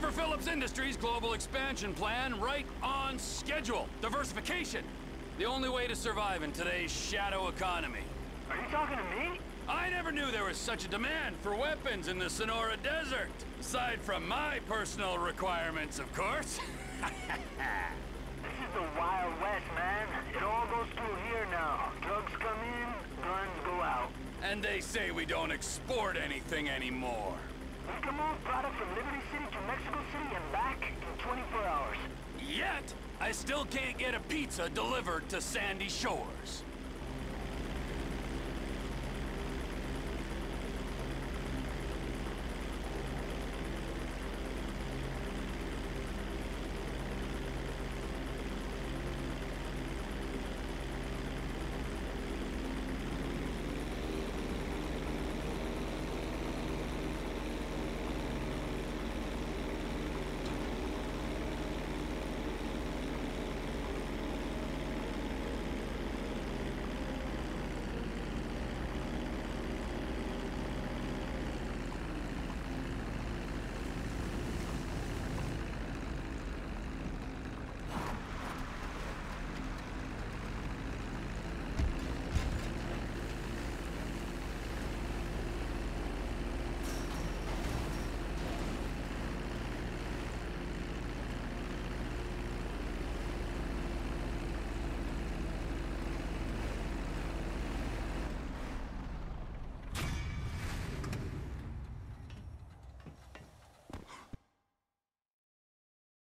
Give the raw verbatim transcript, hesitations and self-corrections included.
Trevor Phillips Industries' global expansion plan right on schedule. Diversification. The only way to survive in today's shadow economy. Are you talking to me? I never knew there was such a demand for weapons in the Sonora Desert. Aside from my personal requirements, of course. This is the Wild West, man. It all goes through here now. Drugs come in, guns go out. And they say we don't export anything anymore. We can move product from Liberty City to Mexico City and back in twenty-four hours. Yet, I still can't get a pizza delivered to Sandy Shores.